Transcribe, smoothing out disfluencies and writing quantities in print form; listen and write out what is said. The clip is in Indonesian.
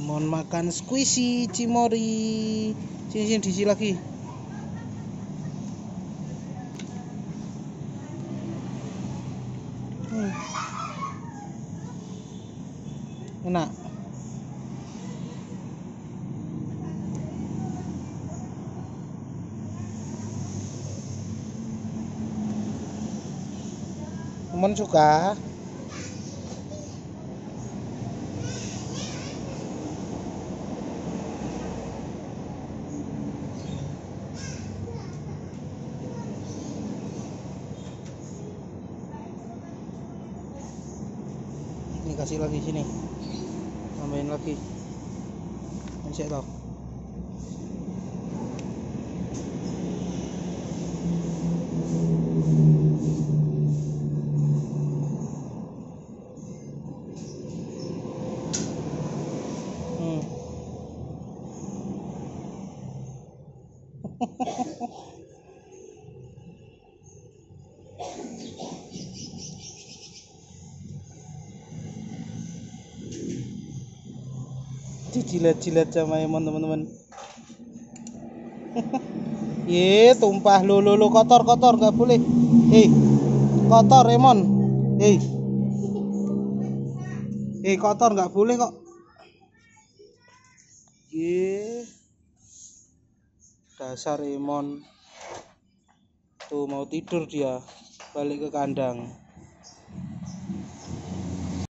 Emon makan squishy cimori. Sini diisi lagi. Enak. Emon suka. Ini kasih lagi sini. Tambahin lagi. Masih tau. Dijilat-jilat sama emon teman-teman. Ye, tumpah lo kotor nggak boleh. Kotor emon. Kotor nggak boleh kok. Ye, dasar emon. Tuh mau tidur dia, balik ke kandang.